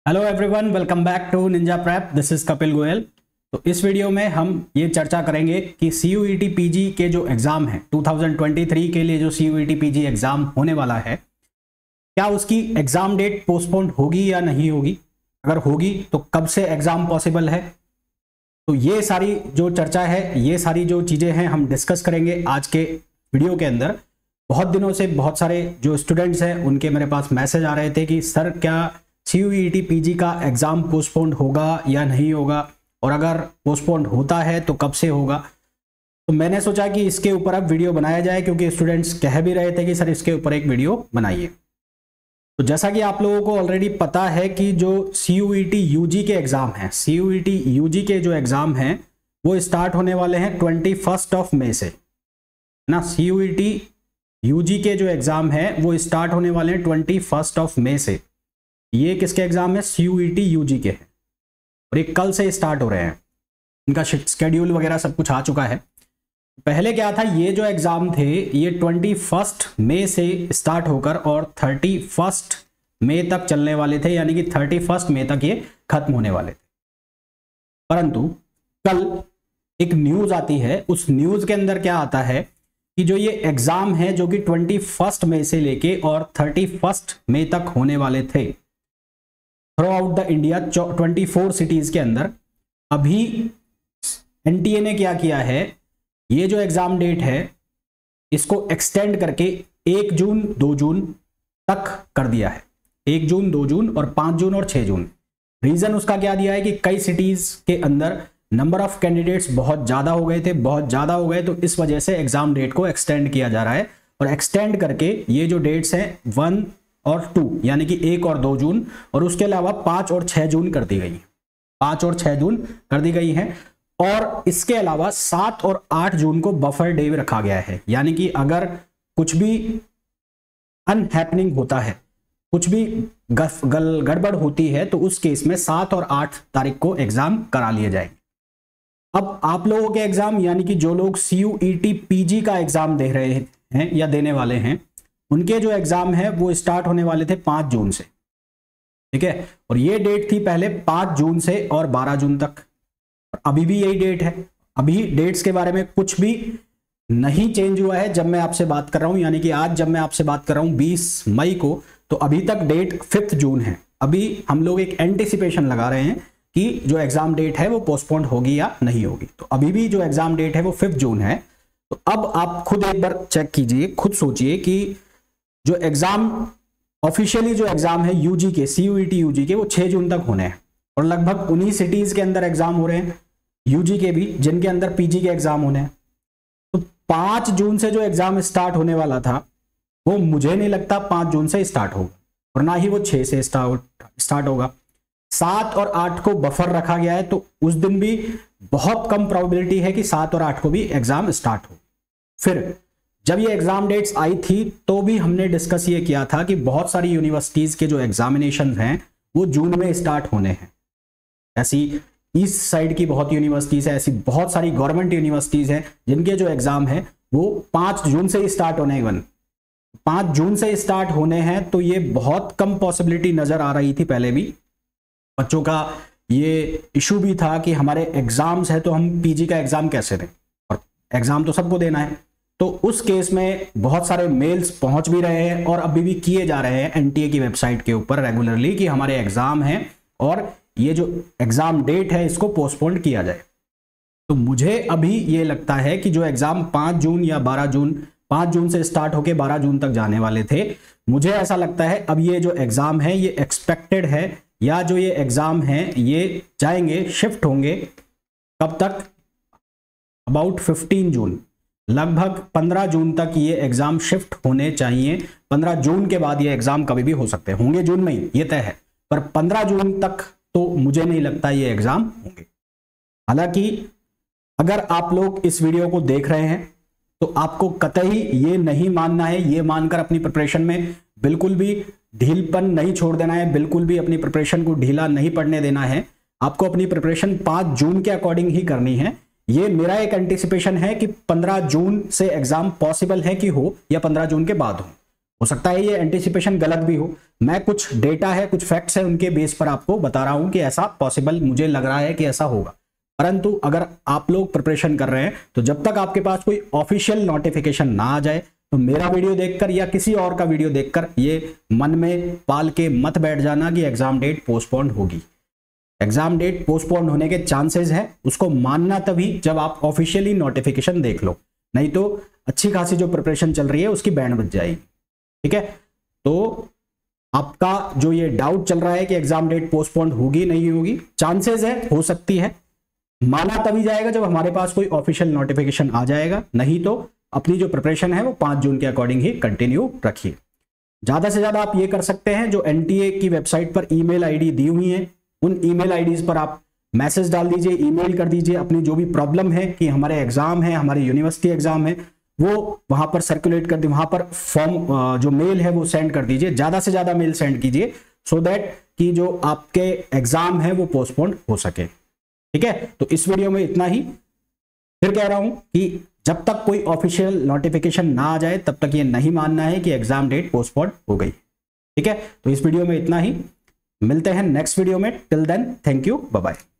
Hello everyone, welcome back to ninja prep. This is Kapil Goyal. तो इस video में हम ये चर्चा करेंगे कि CUET PG के जो एग्ज़ाम है 2023 के लिए जो CUET PG एग्ज़ाम होने वाला है, क्या उसकी एग्ज़ाम डेट पोस्टपोन्ड होगी या नहीं होगी। अगर होगी तो कब से एग्ज़ाम पॉसिबल है। तो ये सारी जो चर्चा है, ये सारी जो चीज़ें हैं, हम डिस्कस करेंगे आज के वीडियो के अंदर। बहुत दिनों से बहुत सारे जो स्टूडेंट्स हैं उनके मेरे पास मैसेज आ रहे थे कि सर क्या CUET PG का एग्ज़ाम पोस्टपोन्ड होगा या नहीं होगा, और अगर पोस्टपोन्ड होता है तो कब से होगा। तो मैंने सोचा कि इसके ऊपर अब वीडियो बनाया जाए, क्योंकि स्टूडेंट्स कह भी रहे थे कि सर इसके ऊपर एक वीडियो बनाइए। तो जैसा कि आप लोगों को ऑलरेडी पता है कि जो CUET UG के एग्ज़ाम हैं, CUET UG के जो एग्ज़ाम हैं वो स्टार्ट होने वाले हैं 21 मई से ना। CUET UG के जो एग्ज़ाम हैं वो स्टार्ट होने वाले हैं 21 मई से। ये किसके एग्जाम है? CUET UG के हैं, और ये कल से स्टार्ट हो रहे हैं। इनका शेड्यूल वगैरह सब कुछ आ चुका है। पहले क्या था, ये जो एग्जाम थे ये 21 मई से स्टार्ट होकर और 31 मई तक चलने वाले थे, यानी कि 31 मई तक ये खत्म होने वाले थे। परंतु कल एक न्यूज आती है, उस न्यूज के अंदर क्या आता है कि जो ये एग्जाम है जो कि 21 मई से लेके और 31 मई तक होने वाले थे throughout the India 24 cities के अंदर, अभी NTA ने क्या किया है, ये जो एग्जाम डेट है इसको एक्सटेंड करके 1 जून 2 जून तक कर दिया है। 1 जून 2 जून और 5 जून और 6 जून। रीजन उसका क्या दिया है कि कई सिटीज के अंदर नंबर ऑफ कैंडिडेट्स बहुत ज्यादा हो गए थे, बहुत ज्यादा हो गए, तो इस वजह से एग्जाम डेट को एक्सटेंड किया जा रहा है। और एक्सटेंड करके ये जो डेट्स हैं 1 और 2 यानी कि 1 और 2 जून, और उसके अलावा 5 और 6 जून कर दी गई है। 5 और 6 जून कर दी गई हैं। और इसके अलावा 7 और 8 जून को बफर डे रखा गया है, यानी कि अगर कुछ भी अनहैपनिंग होता है, कुछ भी गड़बड़ होती है, तो उस केस में 7 और 8 तारीख को एग्जाम करा लिए जाएंगे। अब आप लोगों के एग्जाम, यानी कि जो लोग CUET PG का एग्जाम दे रहे हैं या देने वाले हैं, उनके जो एग्जाम है वो स्टार्ट होने वाले थे 5 जून से, ठीक है। और ये डेट थी पहले 5 जून से और 12 जून तक, और अभी भी यही डेट है। अभी डेट्स के बारे में कुछ भी नहीं चेंज हुआ है जब मैं आपसे बात कर रहा हूं, यानी कि आज जब मैं आपसे बात कर रहा हूं 20 मई को, तो अभी तक डेट 5 जून है। अभी हम लोग एक एंटिसिपेशन लगा रहे हैं कि जो एग्जाम डेट है वो पोस्टपोन्ड होगी या नहीं होगी। तो अभी भी जो एग्जाम डेट है वो 5 जून है। तो अब आप खुद एक बार चेक कीजिए, खुद सोचिए कि जो एग्जाम ऑफिशियली जो एग्जाम है UG के, CUET UG के, वो 6 जून तक होने हैं, और लगभग उन्हीं सिटीज के अंदर एग्जाम हो रहे हैं UG के भी, जिनके अंदर PG के एग्जाम होने हैं। तो 5 जून से जो एग्जाम स्टार्ट होने वाला था वो मुझे नहीं लगता 5 जून से स्टार्ट होगा, और ना ही वो 6 से स्टार्ट होगा। 7 और 8 को बफर रखा गया है, तो उस दिन भी बहुत कम प्रोबेबिलिटी है कि 7 और 8 को भी एग्जाम स्टार्ट हो। फिर जब ये एग्जाम डेट्स आई थी तो भी हमने डिस्कस ये किया था कि बहुत सारी यूनिवर्सिटीज के जो एग्जामिनेशन हैं वो जून में स्टार्ट होने हैं। ऐसी ईस्ट साइड की बहुत यूनिवर्सिटीज है, ऐसी बहुत सारी गवर्नमेंट यूनिवर्सिटीज हैं जिनके जो एग्जाम है वो 5 जून से स्टार्ट होने हैं। 5 जून से स्टार्ट होने हैं, तो ये बहुत कम पॉसिबिलिटी नजर आ रही थी। पहले भी बच्चों का ये इशू भी था कि हमारे एग्जाम्स है तो हम PG का एग्जाम कैसे दें, और एग्जाम तो सबको देना है। तो उस केस में बहुत सारे मेल्स पहुंच भी रहे हैं और अभी भी किए जा रहे हैं NTA की वेबसाइट के ऊपर रेगुलरली कि हमारे एग्जाम हैं और ये जो एग्जाम डेट है इसको पोस्टपोन्ड किया जाए। तो मुझे अभी ये लगता है कि जो एग्जाम 5 जून या 12 जून, 5 जून से स्टार्ट होके 12 जून तक जाने वाले थे, मुझे ऐसा लगता है अब ये जो एग्जाम है ये एक्सपेक्टेड है, या जो ये एग्जाम है ये जाएंगे, शिफ्ट होंगे कब तक, अबाउट 15 जून, लगभग 15 जून तक ये एग्जाम शिफ्ट होने चाहिए। 15 जून के बाद ये एग्जाम कभी भी हो सकते हैं, होंगे जून में ही, ये तय है, पर 15 जून तक तो मुझे नहीं लगता ये एग्जाम होंगे। हालांकि अगर आप लोग इस वीडियो को देख रहे हैं तो आपको कतई ये नहीं मानना है, ये मानकर अपनी प्रिपरेशन में बिल्कुल भी ढीलपन नहीं छोड़ देना है, बिल्कुल भी अपनी प्रिपरेशन को ढीला नहीं पड़ने देना है। आपको अपनी प्रिपरेशन 5 जून के अकॉर्डिंग ही करनी है। ये मेरा एक एंटिसिपेशन है कि 15 जून से एग्जाम पॉसिबल है कि हो, या 15 जून के बाद हो। हो सकता है ये एंटिसिपेशन गलत भी हो, मैं कुछ डेटा है, कुछ फैक्ट्स है, उनके बेस पर आपको बता रहा हूं कि ऐसा पॉसिबल मुझे लग रहा है कि ऐसा होगा। परंतु अगर आप लोग प्रिपरेशन कर रहे हैं तो जब तक आपके पास कोई ऑफिशियल नोटिफिकेशन ना आ जाए तो मेरा वीडियो देखकर या किसी और का वीडियो देखकर ये मन में पाल के मत बैठ जाना कि एग्जाम डेट पोस्टपोन्ड होगी। एग्जाम डेट पोस्टपोन्ड होने के चांसेस है, उसको मानना तभी जब आप ऑफिशियली नोटिफिकेशन देख लो, नहीं तो अच्छी खासी जो प्रिपरेशन चल रही है उसकी बैंड बज जाएगी। ठीक है, तो आपका जो ये डाउट चल रहा है कि एग्जाम डेट पोस्टपोन्ड होगी नहीं होगी, चांसेस है, हो सकती है, माना तभी जाएगा जब हमारे पास कोई ऑफिशियल नोटिफिकेशन आ जाएगा, नहीं तो अपनी जो प्रिपरेशन है वो 5 जून के अकॉर्डिंग ही कंटिन्यू रखिए। ज्यादा से ज्यादा आप ये कर सकते हैं, जो एनटीए की वेबसाइट पर ईमेल आईडी दी हुई है उन ईमेल आईडीज पर आप मैसेज डाल दीजिए, ईमेल कर दीजिए अपनी जो भी प्रॉब्लम है कि हमारे एग्जाम है, हमारी यूनिवर्सिटी एग्जाम है, वो वहां पर सर्कुलेट कर दी, वहां पर फॉर्म जो मेल है वो सेंड कर दीजिए, ज्यादा से ज्यादा मेल सेंड कीजिए सो दैट कि जो आपके एग्जाम है वो पोस्टपोन्ड हो सके। ठीक है, तो इस वीडियो में इतना ही। फिर कह रहा हूं कि जब तक कोई ऑफिशियल नोटिफिकेशन ना आ जाए तब तक ये नहीं मानना है कि एग्जाम डेट पोस्टपोन्ड हो गई। ठीक है, तो इस वीडियो में इतना ही, मिलते हैं नेक्स्ट वीडियो में। Till then thank you, bye bye.